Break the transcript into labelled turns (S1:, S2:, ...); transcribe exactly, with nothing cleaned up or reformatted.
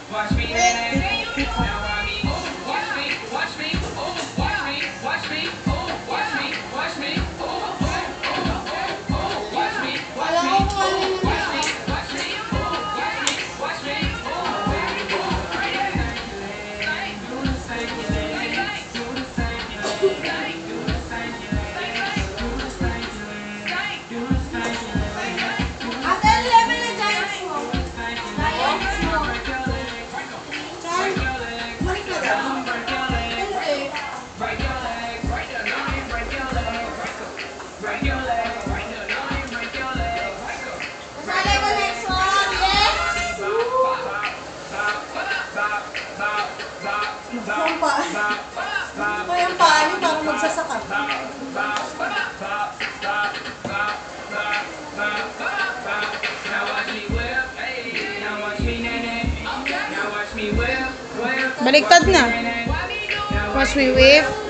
S1: Watch me, now watch me, oh, watch me, watch me, oh, watch me, watch me, oh, watch me, watch me, oh, oh, oh, oh, oh, watch me, watch me, oh, watch me, watch me, oh, watch me, watch me, oh, oh, right there. Do the circulate, do the circulate, do the circulate, do the circulate, do the circulate, do the circulate.
S2: At ano level na giants mo? Giants mo? Yung paa. Ito yung paa niyo parang magsasakap.
S3: Baliktad na. Watch me whip.